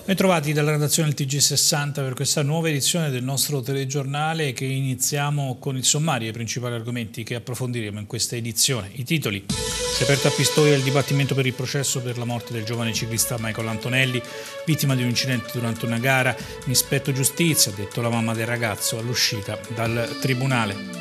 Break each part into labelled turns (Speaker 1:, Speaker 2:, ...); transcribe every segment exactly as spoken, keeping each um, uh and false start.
Speaker 1: Bentrovati dalla redazione del T G sessanta per questa nuova edizione del nostro telegiornale che iniziamo con il sommario dei principali argomenti che approfondiremo in questa edizione. I titoli: si è aperto a Pistoia il dibattimento per il processo per la morte del giovane ciclista Michael Antonelli, vittima di un incidente durante una gara. Mi aspetto giustizia, ha detto la mamma del ragazzo all'uscita dal tribunale.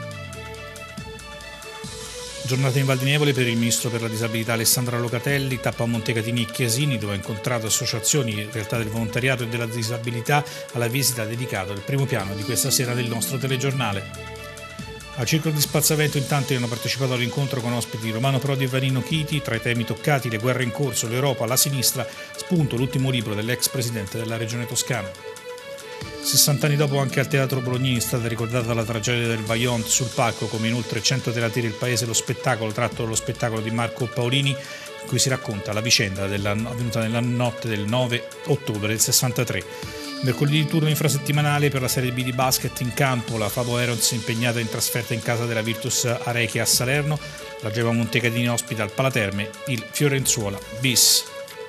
Speaker 1: Giornata in Val di Nievole per il ministro per la disabilità Alessandra Locatelli, tappa a Montecatini e Chiesini, dove ha incontrato associazioni, realtà del volontariato e della disabilità alla visita dedicata al primo piano di questa sera del nostro telegiornale. Al Circolo di Spazzavento intanto hanno partecipato all'incontro con ospiti Romano Prodi e Vanino Chiti. Tra i temi toccati: le guerre in corso, l'Europa, la sinistra, spunto l'ultimo libro dell'ex presidente della regione toscana. sessanta anni dopo anche al Teatro Bolognini è stata ricordata la tragedia del Vajont. Sul palco, come in oltre cento teatri del paese, lo spettacolo tratto dallo spettacolo di Marco Paolini, in cui si racconta la vicenda della, avvenuta nella notte del nove ottobre del sessantatré. Mercoledì turno infrasettimanale per la Serie B di basket in campo, la Fabo Herons impegnata in trasferta in casa della Virtus Areche a Salerno, la Geva Montecatini ospita al Palaterme il Fiorenzuola bis.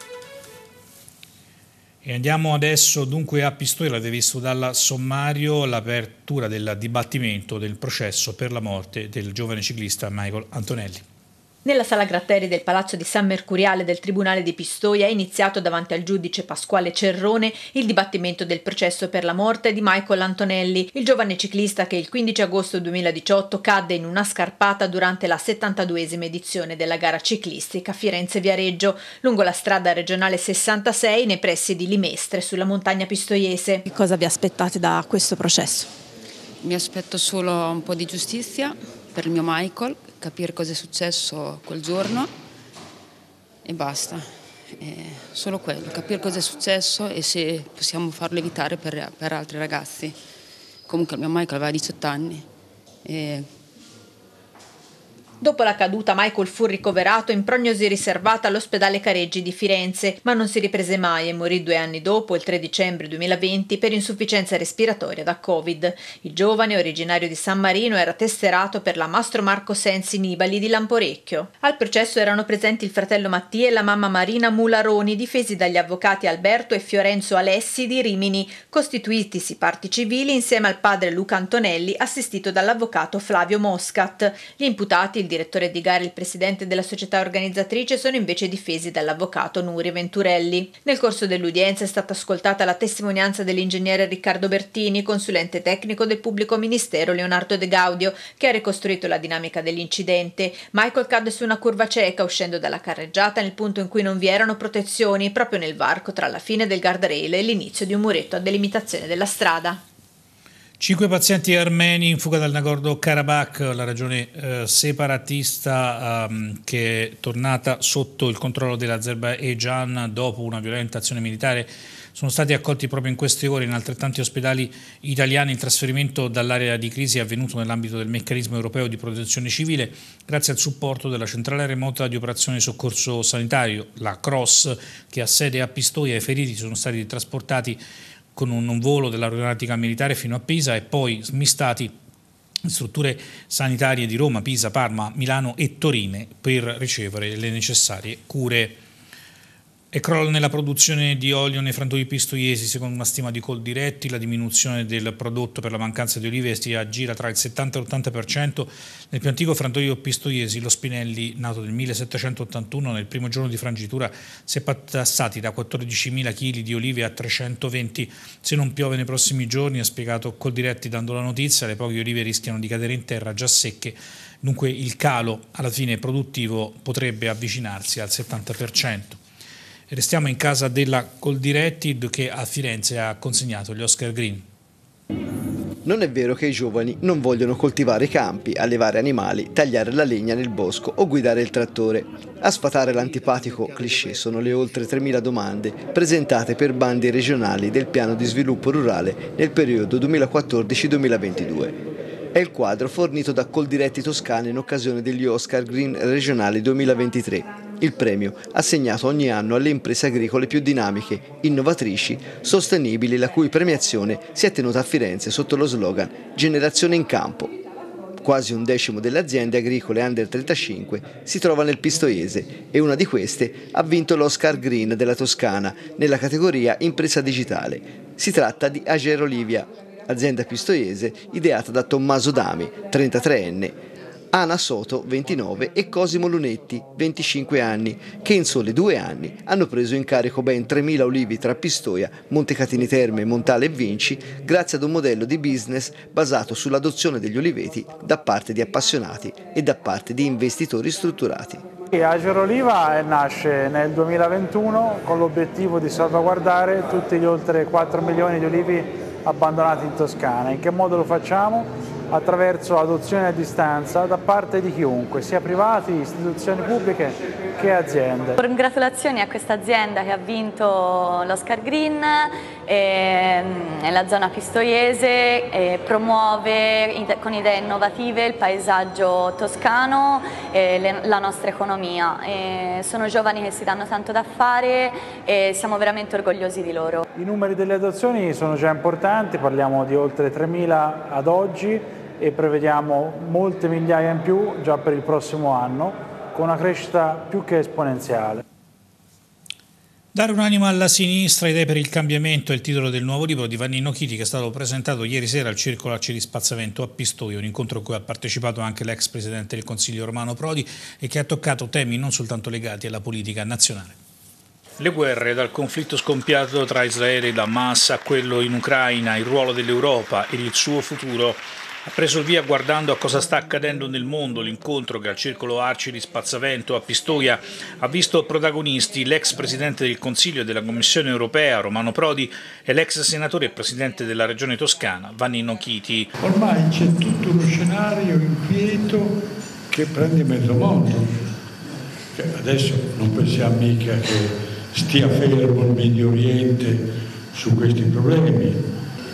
Speaker 1: E andiamo adesso dunque a Pistoia. L'avete visto dal sommario l'apertura del dibattimento del processo per la morte del giovane ciclista Michael Antonelli.
Speaker 2: Nella sala Gratteri del Palazzo di San Mercuriale del Tribunale di Pistoia è iniziato davanti al giudice Pasquale Cerrone il dibattimento del processo per la morte di Michael Antonelli, il giovane ciclista che il quindici agosto duemiladiciotto cadde in una scarpata durante la settantaduesima edizione della gara ciclistica Firenze-Viareggio, lungo la strada regionale sessantasei nei pressi di Limestre, sulla montagna pistoiese.
Speaker 3: Che cosa vi aspettate da questo processo?
Speaker 4: Mi aspetto solo un po' di giustizia per il mio Michael, capire cosa è successo quel giorno e basta. È solo quello, capire cosa è successo e se possiamo farlo evitare per, per altri ragazzi. Comunque il mio Michael aveva diciotto anni e...
Speaker 2: Dopo la caduta Michael fu ricoverato in prognosi riservata all'ospedale Careggi di Firenze, ma non si riprese mai e morì due anni dopo, il tre dicembre duemilaventi, per insufficienza respiratoria da Covid. Il giovane, originario di San Marino, era tesserato per la Mastro Marco Sensi Nibali di Lamporecchio. Al processo erano presenti il fratello Mattia e la mamma Marina Mularoni, difesi dagli avvocati Alberto e Fiorenzo Alessi di Rimini, costituitisi parti civili insieme al padre Luca Antonelli, assistito dall'avvocato Flavio Moscat. Gli imputati, il direttore di gara e il presidente della società organizzatrice, sono invece difesi dall'avvocato Nuri Venturelli. Nel corso dell'udienza è stata ascoltata la testimonianza dell'ingegnere Riccardo Bertini, consulente tecnico del pubblico ministero Leonardo De Gaudio, che ha ricostruito la dinamica dell'incidente. Michael cadde su una curva cieca uscendo dalla carreggiata nel punto in cui non vi erano protezioni, proprio nel varco tra la fine del guardrail e l'inizio di un muretto a delimitazione della strada.
Speaker 1: Cinque pazienti armeni in fuga dal Nagorno-Karabakh, la regione eh, separatista ehm, che è tornata sotto il controllo dell'Azerbaigian dopo una violenta azione militare. Sono stati accolti proprio in queste ore in altrettanti ospedali italiani. Il trasferimento dall'area di crisi è avvenuto nell'ambito del meccanismo europeo di protezione civile grazie al supporto della centrale remota di operazioni di soccorso sanitario, la CROSS, che ha sede a Pistoia. I feriti sono stati trasportati con un volo dell'aeronautica militare fino a Pisa e poi smistati in strutture sanitarie di Roma, Pisa, Parma, Milano e Torino per ricevere le necessarie cure. E crollo nella produzione di olio nei frantoi pistoiesi. Secondo una stima di Coldiretti, la diminuzione del prodotto per la mancanza di olive si aggira tra il settanta e l'ottanta per cento. Nel più antico frantoio pistoiesi, lo Spinelli, nato nel millesettecentottantuno, nel primo giorno di frangitura si è passati da quattordicimila chili di olive a trecentoventi. Se non piove nei prossimi giorni, ha spiegato Coldiretti dando la notizia, le poche olive rischiano di cadere in terra già secche. Dunque il calo alla fine produttivo potrebbe avvicinarsi al settanta per cento. Restiamo in casa della Coldiretti, che a Firenze ha consegnato gli Oscar Green.
Speaker 5: Non è vero che i giovani non vogliono coltivare i campi, allevare animali, tagliare la legna nel bosco o guidare il trattore. A sfatare l'antipatico cliché sono le oltre tremila domande presentate per bandi regionali del piano di sviluppo rurale nel periodo duemilaquattordici duemilaventidue. È il quadro fornito da Coldiretti Toscana in occasione degli Oscar Green regionali duemilaventitré. Il premio assegnato ogni anno alle imprese agricole più dinamiche, innovatrici, sostenibili, la cui premiazione si è tenuta a Firenze sotto lo slogan Generazione in campo. Quasi un decimo delle aziende agricole under trentacinque si trova nel Pistoiese e una di queste ha vinto l'Oscar Green della Toscana nella categoria Impresa Digitale. Si tratta di Ager Olivia, azienda pistoiese ideata da Tommaso Dami, trentatreenne, Ana Soto, ventinove, e Cosimo Lunetti, venticinque anni, che in soli due anni hanno preso in carico ben tremila ulivi tra Pistoia, Montecatini Terme, Montale e Vinci, grazie ad un modello di business basato sull'adozione degli uliveti da parte di appassionati e da parte di investitori strutturati.
Speaker 6: Ager Oliva nasce nel duemilaventuno con l'obiettivo di salvaguardare tutti gli oltre quattro milioni di ulivi abbandonati in Toscana. In che modo lo facciamo? Attraverso adozione a distanza da parte di chiunque, sia privati, istituzioni pubbliche che aziende.
Speaker 7: Congratulazioni a questa azienda che ha vinto l'Oscar Green eh, nella zona pistoiese, eh, promuove con idee innovative il paesaggio toscano e le, la nostra economia. Eh, sono giovani che si danno tanto da fare e siamo veramente orgogliosi di loro.
Speaker 6: I numeri delle adozioni sono già importanti, parliamo di oltre tremila ad oggi, e prevediamo molte migliaia in più già per il prossimo anno, con una crescita più che esponenziale.
Speaker 1: Dare un'anima alla sinistra, idee per il cambiamento è il titolo del nuovo libro di Vannino Chiti, che è stato presentato ieri sera al Circolo Arci di Spazzavento a Pistoia, un incontro a cui ha partecipato anche l'ex Presidente del Consiglio Romano Prodi e che ha toccato temi non soltanto legati alla politica nazionale. Le guerre, dal conflitto scoppiato tra Israele e Hamas a quello in Ucraina, il ruolo dell'Europa e il suo futuro, ha preso il via guardando a cosa sta accadendo nel mondo. L'incontro che al Circolo Arci di Spazzavento a Pistoia ha visto protagonisti l'ex Presidente del Consiglio e della Commissione Europea Romano Prodi e l'ex senatore e Presidente della Regione Toscana Vannino Chiti.
Speaker 8: Ormai c'è tutto uno scenario inquieto che prende mezzo mondo. Cioè, adesso non pensiamo mica che stia fermo il Medio Oriente su questi problemi.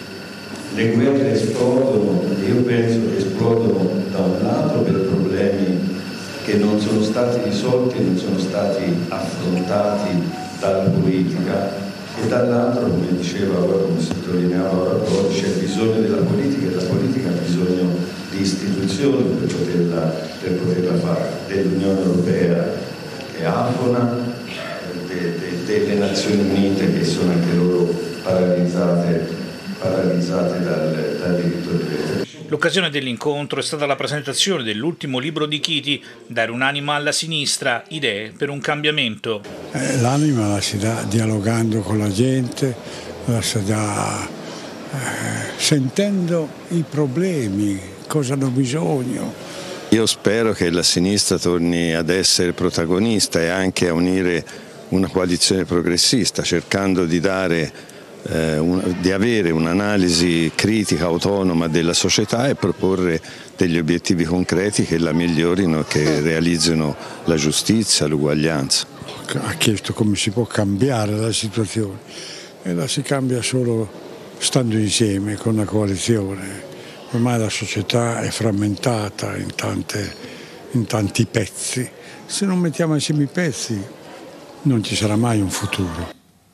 Speaker 9: Le guerre esplodono, io penso che esplodono da un lato per problemi che non sono stati risolti e non sono stati affrontati dalla politica, e dall'altro, come diceva ora, come sottolineava ora Prodi, c'è bisogno della politica e la politica ha bisogno di istituzioni per poterla, per poterla fare, dell'Unione Europea che afona, de, de, delle Nazioni Unite che sono anche loro paralizzate paralizzate dal, dal diritto di veto.
Speaker 1: L'occasione dell'incontro è stata la presentazione dell'ultimo libro di Chiti, Dare un'anima alla sinistra, idee per un cambiamento.
Speaker 8: Eh, l'anima la si dà dialogando con la gente, la si dà eh, sentendo i problemi, cosa hanno bisogno.
Speaker 10: Io spero che la sinistra torni ad essere protagonista e anche a unire una coalizione progressista, cercando di dare Eh, un, di avere un'analisi critica autonoma della società e proporre degli obiettivi concreti che la migliorino, che realizzino la giustizia, l'uguaglianza.
Speaker 8: Ha chiesto come si può cambiare la situazione e la si cambia solo stando insieme con una coalizione. Ormai la società è frammentata in, tante, in tanti pezzi. Se non mettiamo insieme i pezzi non ci sarà mai un futuro.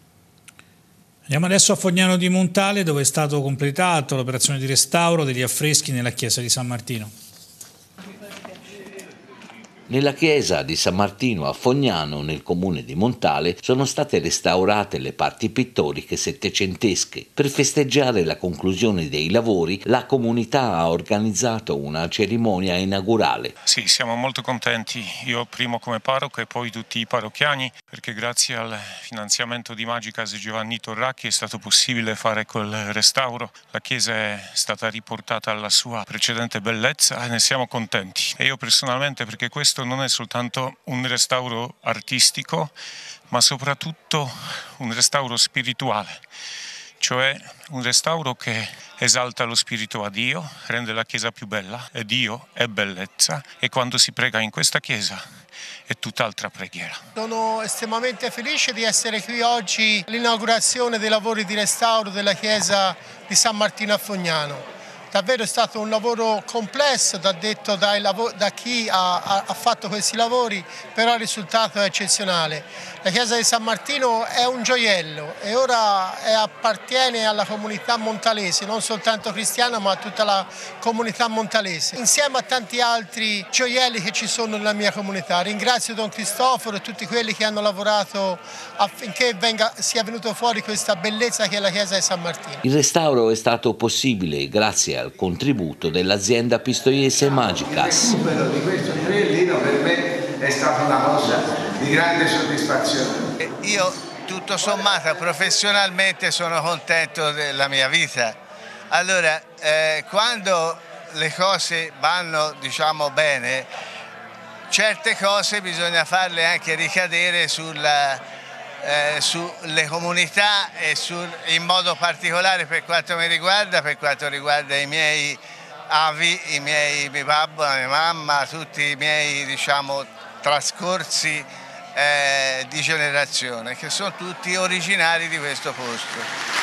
Speaker 1: Andiamo adesso a Fognano di Montale, dove è stato completato l'operazione di restauro degli affreschi nella chiesa di San Martino.
Speaker 11: Nella chiesa di San Martino a Fognano, nel comune di Montale, sono state restaurate le parti pittoriche settecentesche. Per festeggiare la conclusione dei lavori, la comunità ha organizzato una cerimonia inaugurale.
Speaker 12: Sì, siamo molto contenti, io primo come parroco e poi tutti i parrocchiani, perché grazie al finanziamento di Magicas Giovanni Torracchi è stato possibile fare quel restauro. La chiesa è stata riportata alla sua precedente bellezza e ne siamo contenti. E io personalmente, perché questo non è soltanto un restauro artistico, ma soprattutto un restauro spirituale, cioè un restauro che esalta lo spirito a Dio, rende la chiesa più bella, e Dio è bellezza, e quando si prega in questa chiesa è tutt'altra preghiera.
Speaker 13: Sono estremamente felice di essere qui oggi all'inaugurazione dei lavori di restauro della chiesa di San Martino a Fognano. Davvero è stato un lavoro complesso, da, detto dai lav- da chi ha, ha, ha fatto questi lavori, però il risultato è eccezionale. La chiesa di San Martino è un gioiello e ora è, appartiene alla comunità montalese, non soltanto cristiana ma a tutta la comunità montalese, insieme a tanti altri gioielli che ci sono nella mia comunità. Ringrazio Don Cristoforo e tutti quelli che hanno lavorato affinché venga, sia venuto fuori questa bellezza che è la chiesa di San Martino.
Speaker 11: Il restauro è stato possibile grazie al contributo dell'azienda pistoiese Magicas.
Speaker 14: Il recupero di questo gioiellino per me è stata una cosa di grande soddisfazione.
Speaker 15: Io tutto sommato professionalmente sono contento della mia vita. Allora, eh, quando le cose vanno, diciamo, bene, certe cose bisogna farle anche ricadere sulla, eh, sulle comunità e sul, in modo particolare per quanto mi riguarda, per quanto riguarda i miei avi, i miei mio babbo, la mia mamma, tutti i miei, diciamo, trascorsi eh, di generazione, che sono tutti originari di questo posto.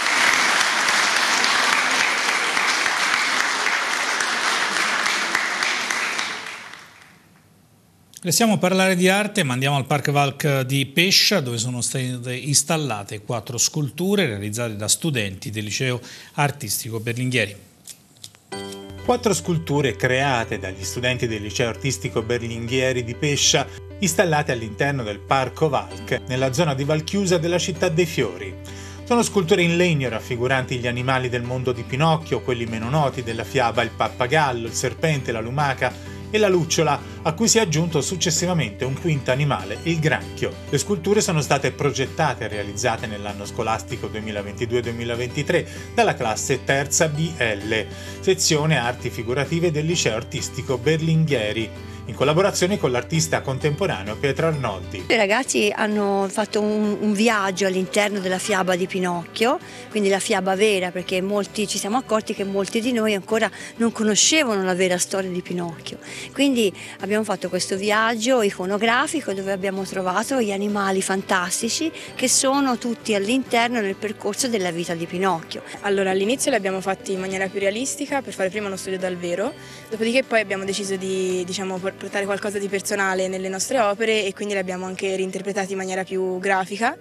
Speaker 1: Restiamo a parlare di arte, ma andiamo al Park Valk di Pescia, dove sono state installate quattro sculture realizzate da studenti del liceo artistico Berlinghieri.
Speaker 16: Quattro sculture create dagli studenti del liceo artistico Berlinghieri di Pescia, installate all'interno del Parco Valk, nella zona di Valchiusa della città dei fiori. Sono sculture in legno raffiguranti gli animali del mondo di Pinocchio, quelli meno noti della fiaba, il pappagallo, il serpente, la lumaca e la lucciola, a cui si è aggiunto successivamente un quinto animale, il granchio. Le sculture sono state progettate e realizzate nell'anno scolastico duemilaventidue duemilaventitré dalla classe terza B L, sezione arti figurative del liceo artistico Berlinghieri, in collaborazione con l'artista contemporaneo Pietro Arnoldi.
Speaker 17: I ragazzi hanno fatto un, un viaggio all'interno della fiaba di Pinocchio, quindi la fiaba vera, perché molti ci siamo accorti che molti di noi ancora non conoscevano la vera storia di Pinocchio. Quindi abbiamo fatto questo viaggio iconografico dove abbiamo trovato gli animali fantastici che sono tutti all'interno del percorso della vita di Pinocchio.
Speaker 18: Allora, all'inizio li abbiamo fatti in maniera più realistica per fare prima uno studio dal vero, dopodiché poi abbiamo deciso di, diciamo, portare qualcosa di personale nelle nostre opere e quindi li abbiamo anche reinterpretati in maniera più grafica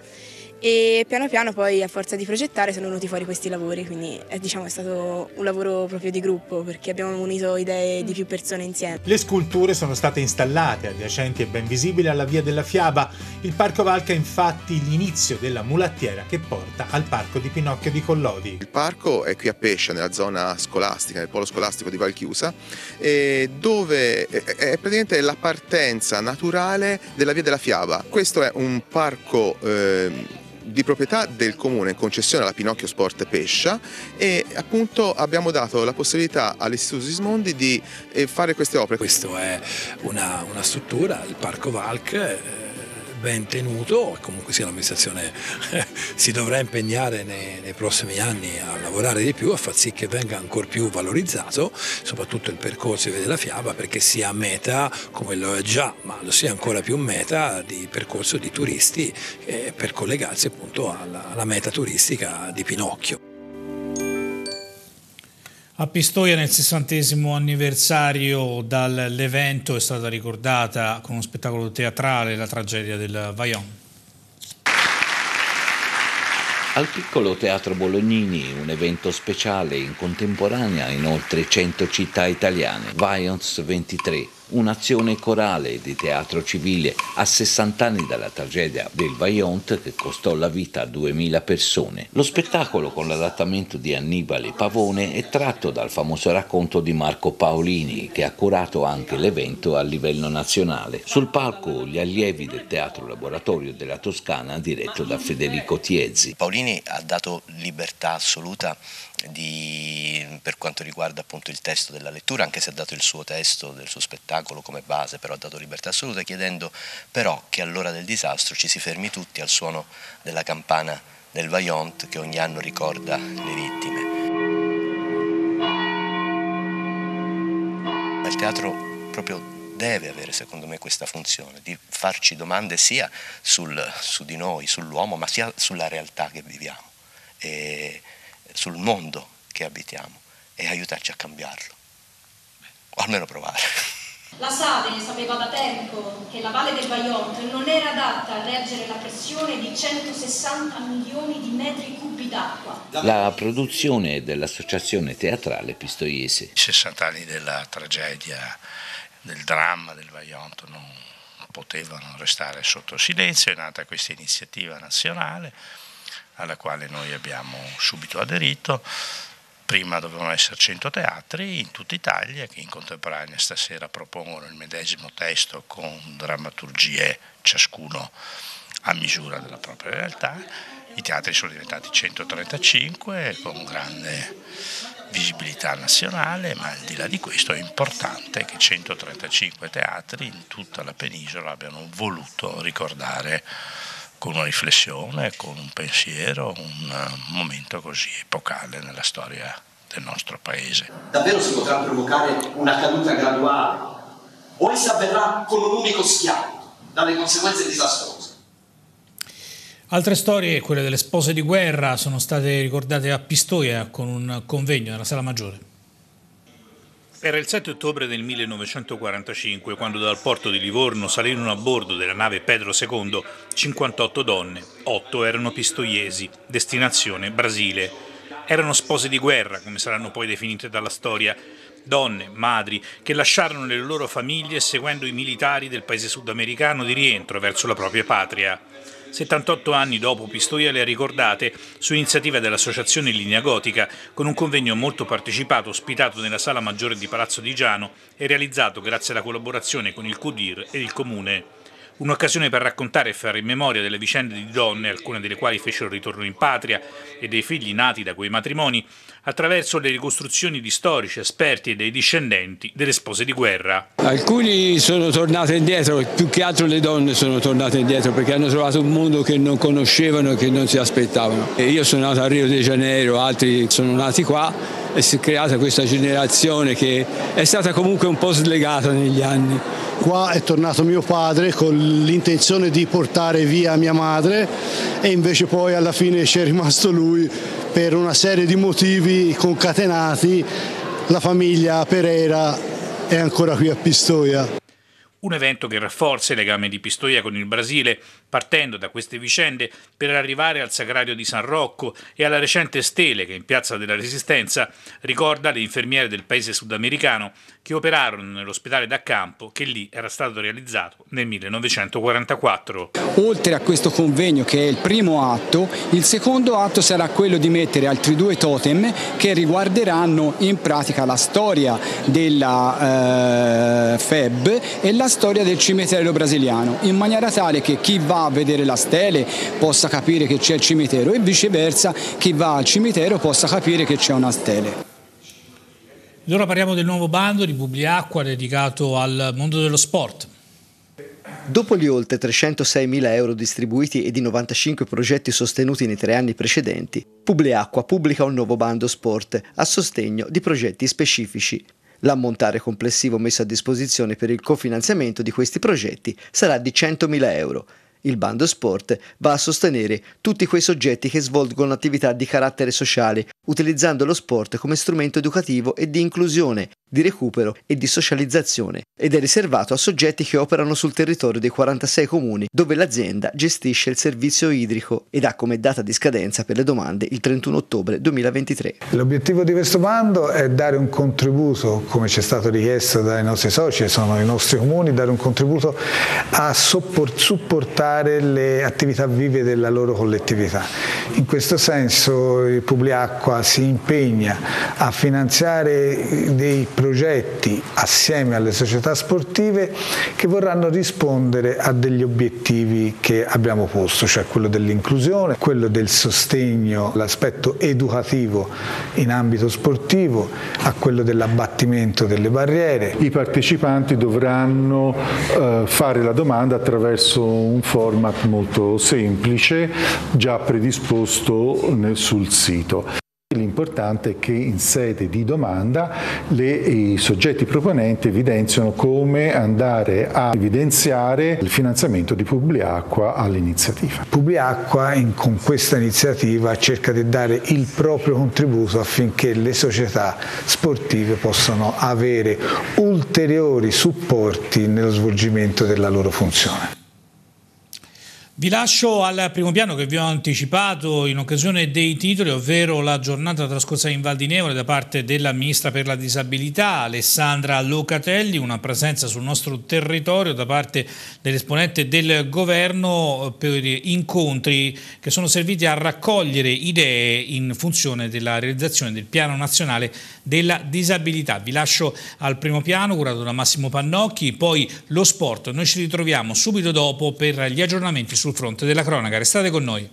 Speaker 18: e piano piano poi a forza di progettare sono venuti fuori questi lavori, quindi è, diciamo, è stato un lavoro proprio di gruppo perché abbiamo unito idee di più persone insieme.
Speaker 16: Le sculture sono state installate adiacenti e ben visibili alla via della fiaba. Il Parco Valk è infatti l'inizio della mulattiera che porta al Parco di Pinocchio di Collodi.
Speaker 19: Il parco è qui a Pescia, nella zona scolastica, nel polo scolastico di Valchiusa, eh, dove è praticamente la partenza naturale della via della fiaba. Questo è un parco eh, di proprietà del comune in concessione alla Pinocchio Sport Pescia e appunto abbiamo dato la possibilità all'Istituto Sismondi di fare queste opere.
Speaker 20: Questo è una, una struttura, il Parco Valk, eh, ben tenuto, comunque sia l'amministrazione eh, si dovrà impegnare nei, nei prossimi anni a lavorare di più, a far sì che venga ancora più valorizzato, soprattutto il percorso della fiaba, perché sia meta, come lo è già, ma lo sia ancora più meta di percorso di turisti eh, per collegarsi appunto alla, alla meta turistica di Pinocchio.
Speaker 1: A Pistoia, nel sessantesimo anniversario dall'evento, è stata ricordata con uno spettacolo teatrale la tragedia del Vajont.
Speaker 11: Al piccolo Teatro Bolognini, un evento speciale in contemporanea in oltre cento città italiane. Vajont ventitré, un'azione corale di teatro civile a sessanta anni dalla tragedia del Vajont che costò la vita a duemila persone. Lo spettacolo, con l'adattamento di Annibale Pavone, è tratto dal famoso racconto di Marco Paolini, che ha curato anche l'evento a livello nazionale. Sul palco gli allievi del Teatro Laboratorio della Toscana, diretto da Federico Tiezzi.
Speaker 21: Paolini ha dato libertà assoluta di, per quanto riguarda appunto il testo della lettura, anche se ha dato il suo testo del suo spettacolo come base, però ha dato libertà assoluta, chiedendo però che all'ora del disastro ci si fermi tutti al suono della campana del Vajont che ogni anno ricorda le vittime. Il teatro proprio deve avere, secondo me, questa funzione di farci domande sia sul, su di noi, sull'uomo, ma sia sulla realtà che viviamo e sul mondo che abitiamo. e aiutarci a cambiarlo, o almeno provare.
Speaker 3: La Sade sapeva da tempo che la Valle del Vajont non era adatta a reggere la pressione di centosessanta milioni di metri cubi d'acqua.
Speaker 11: La produzione è dell'Associazione Teatrale Pistoiese.
Speaker 22: sessanta anni della tragedia, del dramma del Vajont non potevano restare sotto silenzio, è nata questa iniziativa nazionale alla quale noi abbiamo subito aderito. Prima dovevano essere cento teatri in tutta Italia che in contemporanea stasera propongono il medesimo testo con drammaturgie ciascuno a misura della propria realtà. I teatri sono diventati centotrentacinque con grande visibilità nazionale, ma al di là di questo è importante che centotrentacinque teatri in tutta la penisola abbiano voluto ricordare con una riflessione, con un pensiero, un momento così epocale nella storia del nostro paese.
Speaker 23: Davvero si potrà provocare una caduta graduale o essa avverrà con un unico schianto dalle conseguenze disastrose?
Speaker 1: Altre storie, quelle delle spose di guerra, sono state ricordate a Pistoia con un convegno nella Sala Maggiore. Era il sette ottobre del millenovecentoquarantacinque quando dal porto di Livorno salirono a bordo della nave Pedro secondo cinquantotto donne, otto erano pistoiesi, destinazione Brasile. Erano spose di guerra, come saranno poi definite dalla storia, donne, madri, che lasciarono le loro famiglie seguendo i militari del paese sudamericano di rientro verso la propria patria. settantotto anni dopo Pistoia le ha ricordate su iniziativa dell'Associazione Linea Gotica con un convegno molto partecipato ospitato nella Sala Maggiore di Palazzo di Giano e realizzato grazie alla collaborazione con il C U D I R e il Comune. Un'occasione per raccontare e fare in memoria delle vicende di donne, alcune delle quali fecero ritorno in patria, e dei figli nati da quei matrimoni, attraverso le ricostruzioni di storici, esperti e dei discendenti delle spose di guerra.
Speaker 24: Alcuni sono tornate indietro, più che altro le donne sono tornate indietro perché hanno trovato un mondo che non conoscevano e che non si aspettavano. E io sono nato a Rio de Janeiro, altri sono nati qua e si è creata questa generazione che è stata comunque un po' slegata negli anni.
Speaker 25: Qua è tornato mio padre con l'intenzione di portare via mia madre e invece poi alla fine c'è rimasto lui per una serie di motivi concatenati. La famiglia Pereira è ancora qui a Pistoia.
Speaker 1: Un evento che rafforza il legame di Pistoia con il Brasile, partendo da queste vicende per arrivare al Sagrario di San Rocco e alla recente stele che in Piazza della Resistenza ricorda le infermiere del paese sudamericano che operarono nell'ospedale da campo che lì era stato realizzato nel millenovecentoquarantaquattro.
Speaker 26: Oltre a questo convegno che è il primo atto, il secondo atto sarà quello di mettere altri due totem che riguarderanno in pratica la storia della eh, F E B e la storia del cimitero brasiliano, in maniera tale che chi va a vedere la stele possa capire che c'è il cimitero e viceversa chi va al cimitero possa capire che c'è una stele.
Speaker 1: Ed ora parliamo del nuovo bando di Publiacqua dedicato al mondo dello sport.
Speaker 5: Dopo gli oltre trecentoseimila euro distribuiti e di novantacinque progetti sostenuti nei tre anni precedenti, Publiacqua pubblica un nuovo bando sport a sostegno di progetti specifici. L'ammontare complessivo messo a disposizione per il cofinanziamento di questi progetti sarà di centomila euro. Il bando sport va a sostenere tutti quei soggetti che svolgono attività di carattere sociale, utilizzando lo sport come strumento educativo e di inclusione, di recupero e di socializzazione, ed è riservato a soggetti che operano sul territorio dei quarantasei comuni dove l'azienda gestisce il servizio idrico ed ha come data di scadenza per le domande il trentuno ottobre duemilaventitré.
Speaker 6: L'obiettivo di questo bando è dare un contributo, come ci è stato richiesto dai nostri soci, che sono i nostri comuni, dare un contributo a supportare le attività vive della loro collettività. In questo senso il Publiacqua si impegna a finanziare dei progetti assieme alle società sportive che vorranno rispondere a degli obiettivi che abbiamo posto, cioè quello dell'inclusione, quello del sostegno, l'aspetto educativo in ambito sportivo, a quello dell'abbattimento delle barriere.
Speaker 27: I partecipanti dovranno eh, fare la domanda attraverso un format molto semplice già predisposto nel, sul sito. l'importante è che in sede di domanda le, i soggetti proponenti evidenziano come andare a evidenziare il finanziamento di Publiacqua all'iniziativa.
Speaker 2: Publiacqua in, con questa iniziativa cerca di dare il proprio contributo affinché le società sportive possano avere ulteriori supporti nello svolgimento della loro funzione.
Speaker 1: Vi lascio al primo piano che vi ho anticipato in occasione dei titoli, ovvero la giornata trascorsa in Val di Nevole da parte della Ministra per la Disabilità Alessandra Locatelli, una presenza sul nostro territorio da parte dell'esponente del governo per incontri che sono serviti a raccogliere idee in funzione della realizzazione del Piano Nazionale della Disabilità. Vi lascio al primo piano curato da Massimo Pannocchi, poi lo sport. Noi ci ritroviamo subito dopo per gli aggiornamenti sul fronte della cronaca. Restate con noi.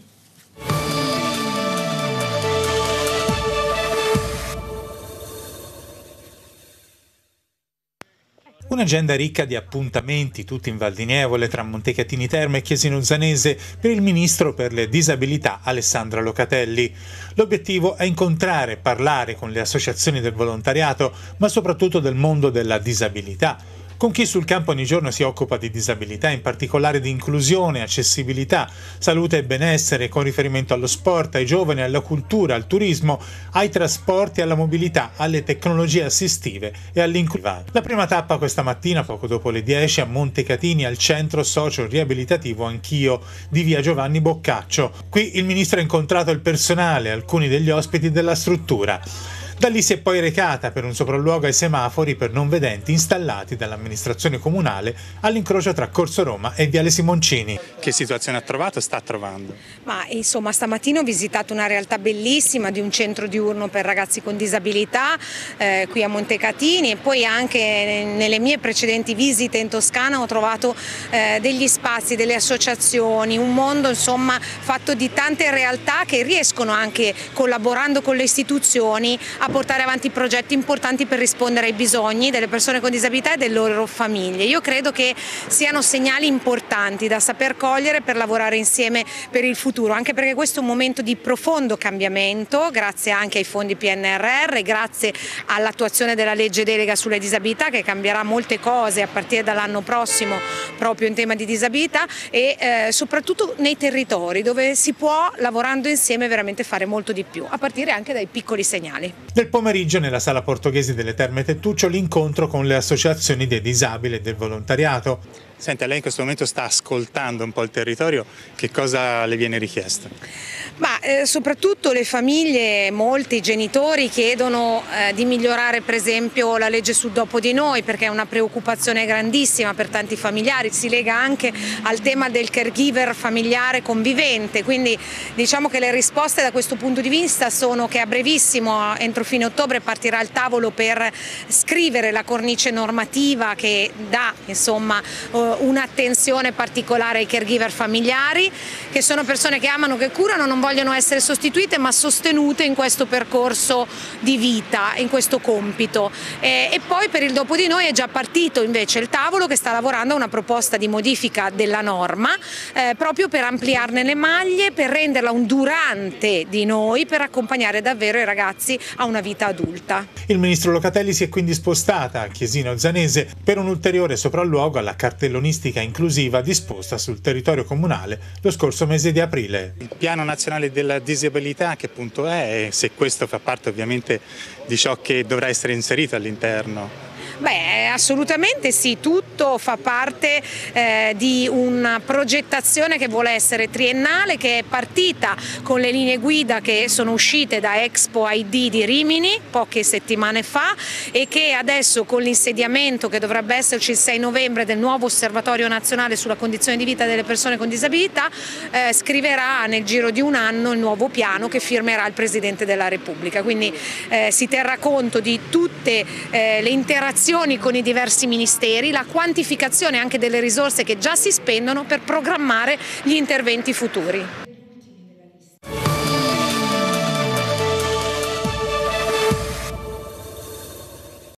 Speaker 16: Un'agenda ricca di appuntamenti, tutti in Val di Nevole, tra Montecatini Terme e Chiesino Zanese, per il Ministro per le Disabilità Alessandra Locatelli. L'obiettivo è incontrare e parlare con le associazioni del volontariato, ma soprattutto del mondo della disabilità, con chi sul campo ogni giorno si occupa di disabilità, in particolare di inclusione, accessibilità, salute e benessere, con riferimento allo sport, ai giovani, alla cultura, al turismo, ai trasporti, alla mobilità, alle tecnologie assistive e all'inclusione. La prima tappa questa mattina, poco dopo le dieci, a Montecatini, al centro socio-riabilitativo Anch'io di via Giovanni Boccaccio. Qui il ministro ha incontrato il personale, alcuni degli ospiti della struttura. Da lì si è poi recata per un sopralluogo ai semafori per non vedenti installati dall'amministrazione comunale all'incrocio tra Corso Roma e Viale Simoncini. Che situazione ha trovato, sta trovando?
Speaker 4: Ma insomma, stamattina ho visitato una realtà bellissima di un centro diurno per ragazzi con disabilità eh, qui a Montecatini, e poi anche nelle mie precedenti visite in Toscana ho trovato eh, degli spazi, delle associazioni, un mondo insomma fatto di tante realtà che riescono anche, collaborando con le istituzioni, a portare avanti progetti importanti per rispondere ai bisogni delle persone con disabilità e delle loro famiglie. Io credo che siano segnali importanti da saper cogliere per lavorare insieme per il futuro, anche perché questo è un momento di profondo cambiamento, grazie anche ai fondi P N R R, grazie all'attuazione della legge delega sulle disabilità che cambierà molte cose a partire dall'anno prossimo proprio in tema di disabilità, e eh, soprattutto nei territori dove si può, lavorando insieme, veramente fare molto di più, a partire anche dai piccoli segnali.
Speaker 16: Nel pomeriggio, nella sala Portoghesi delle Terme Tettuccio, l'incontro con le associazioni dei disabili e del volontariato. Senta, lei in questo momento sta ascoltando un po' il territorio, che cosa le viene richiesto?
Speaker 4: Ma eh, soprattutto le famiglie, molti genitori chiedono eh, di migliorare per esempio la legge sul dopo di noi, perché è una preoccupazione grandissima per tanti familiari, si lega anche al tema del caregiver familiare convivente, quindi diciamo che le risposte da questo punto di vista sono che a brevissimo, entro fine ottobre, partirà il tavolo per scrivere la cornice normativa che dà insomma un'attenzione particolare ai caregiver familiari, che sono persone che amano, che curano, non vogliono essere sostituite ma sostenute in questo percorso di vita, in questo compito. E, e poi per il dopo di noi è già partito invece il tavolo che sta lavorando a una proposta di modifica della norma eh, proprio per ampliarne le maglie, per renderla un durante di noi, per accompagnare davvero i ragazzi a una vita adulta.
Speaker 16: Il ministro Locatelli si è quindi spostata a Chiesino Zanese per un ulteriore sopralluogo alla cartellonistica inclusiva disposta sul territorio comunale lo scorso mese di aprile. Il piano nazionale della disabilità a che punto è, e se questo fa parte ovviamente di ciò che dovrà essere inserito all'interno?
Speaker 4: Beh, assolutamente sì, tutto fa parte eh, di una progettazione che vuole essere triennale, che è partita con le linee guida che sono uscite da Expo I D di Rimini poche settimane fa, e che adesso con l'insediamento che dovrebbe esserci il sei novembre del nuovo Osservatorio Nazionale sulla condizione di vita delle persone con disabilità eh, scriverà nel giro di un anno il nuovo piano che firmerà il Presidente della Repubblica, quindi eh, si terrà conto di tutte eh, le interazioni con i diversi ministeri, la quantificazione anche delle risorse che già si spendono per programmare gli interventi futuri.